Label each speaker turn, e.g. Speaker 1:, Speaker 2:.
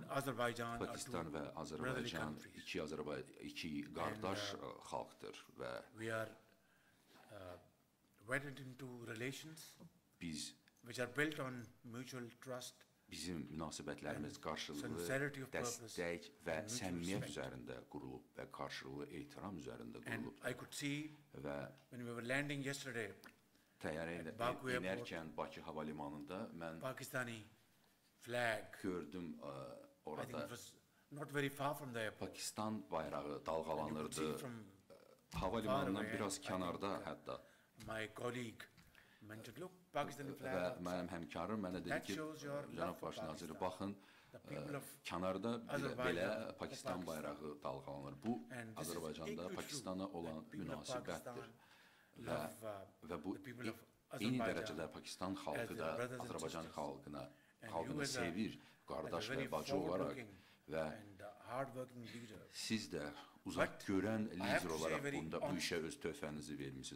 Speaker 1: Azerbaijan are
Speaker 2: Pakistan
Speaker 1: two
Speaker 2: və
Speaker 1: brotherly
Speaker 2: Azərbaycan
Speaker 1: countries.
Speaker 2: iki qardaş xalqdır və
Speaker 1: We are wedded into relations
Speaker 2: biz
Speaker 1: which are built on mutual trust,
Speaker 2: bizim münasibətlərimiz qarşılıqlı
Speaker 1: sincerity of purpose,
Speaker 2: dəstək və
Speaker 1: and mutual
Speaker 2: səmimiyyət
Speaker 1: respect.
Speaker 2: üzərində qurulub və qarşılıqlı ehtiram üzərində
Speaker 1: And
Speaker 2: qurulub
Speaker 1: I could see
Speaker 2: və
Speaker 1: when we were landing yesterday,
Speaker 2: təyyarə
Speaker 1: Baku Airport,
Speaker 2: enərkən Bakı hava limanında mən
Speaker 1: Pakistani flag.
Speaker 2: gördüm
Speaker 1: I think
Speaker 2: orada
Speaker 1: it was not very far from the airport.
Speaker 2: Pakistan bayrağı
Speaker 1: You could
Speaker 2: dalğalanırdı.
Speaker 1: see from
Speaker 2: Hava
Speaker 1: far
Speaker 2: limanından
Speaker 1: away,
Speaker 2: biraz
Speaker 1: I think,
Speaker 2: kənarda hətta
Speaker 1: my colleague mentioned, look, Pakistani
Speaker 2: və
Speaker 1: flag. outside."
Speaker 2: mənim həmkarım mənə dedi
Speaker 1: That
Speaker 2: ki,
Speaker 1: shows your
Speaker 2: cənab
Speaker 1: love for
Speaker 2: baş naziri,
Speaker 1: Pakistan.
Speaker 2: baxın,
Speaker 1: The people of
Speaker 2: kənarda
Speaker 1: Azərbaycan
Speaker 2: belə
Speaker 1: for
Speaker 2: Pakistan
Speaker 1: Pakistan.
Speaker 2: bayrağı dalğalanır. Bu
Speaker 1: And this is
Speaker 2: Azərbaycanda
Speaker 1: equally
Speaker 2: Pakistana
Speaker 1: true.
Speaker 2: olan
Speaker 1: The people of
Speaker 2: münasibətdir.
Speaker 1: Pakistan
Speaker 2: Və,
Speaker 1: love,
Speaker 2: və bu
Speaker 1: the people of
Speaker 2: eyni
Speaker 1: Azerbaijan
Speaker 2: dərəcədə Pakistan xalqı
Speaker 1: as
Speaker 2: da
Speaker 1: their brothers and
Speaker 2: Azərbaycan
Speaker 1: sisters.
Speaker 2: xalqını
Speaker 1: And you as a-
Speaker 2: sevir,
Speaker 1: as
Speaker 2: qardaş
Speaker 1: a
Speaker 2: və
Speaker 1: very
Speaker 2: bacı olaraq
Speaker 1: forward-looking
Speaker 2: və
Speaker 1: and hard-working leader.
Speaker 2: siz də uzaq
Speaker 1: But
Speaker 2: görən
Speaker 1: I have
Speaker 2: lider
Speaker 1: to say
Speaker 2: olaraq
Speaker 1: very
Speaker 2: bunda bu
Speaker 1: honest-
Speaker 2: işə öz töhfənizi vermisiniz.